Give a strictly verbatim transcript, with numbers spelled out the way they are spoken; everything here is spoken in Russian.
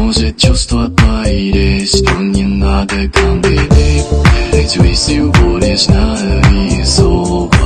может чувства твои, что не надо конфеты. Ведь вы всего лишь на рисунок.